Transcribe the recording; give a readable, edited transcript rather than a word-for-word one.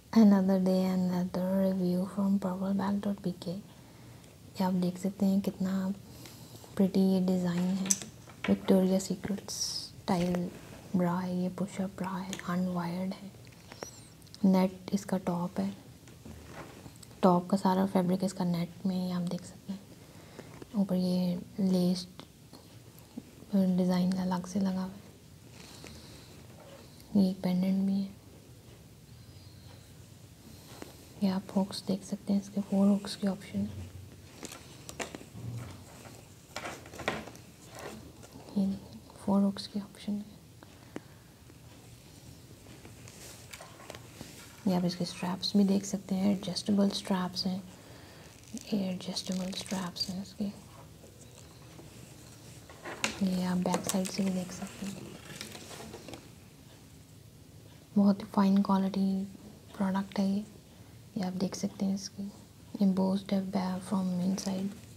Another day another review from purpleback.pk। ये आप देख सकते हैं कितना प्रिटी ये डिज़ाइन है। विक्टोरिया सीक्रेट्स स्टाइल ब्रा है, ये पुशअप ब्रा है, अनवायर्ड है। नेट इसका टॉप है, टॉप का सारा फैब्रिक इसका नेट में ही आप देख सकते हैं। ऊपर ये लेस्ड डिज़ाइन अलग से लगा हुआ है। ये एक पेंडेंट भी है। ये आप हुक्स देख सकते हैं, इसके 4 हुक्स के ऑप्शन है। ये 4 हुक्स के ऑप्शन है। ये आप इसके स्ट्रैप्स भी देख सकते हैं, एडजस्टेबल स्ट्रैप्स हैं। ये एडजस्टेबल स्ट्रैप्स हैं इसके। ये आप बैक साइड से भी देख सकते हैं। बहुत ही फाइन क्वालिटी प्रोडक्ट है ये। आप देख सकते हैं इसकी एम्बोस्ड है फ्रॉम इनसाइड।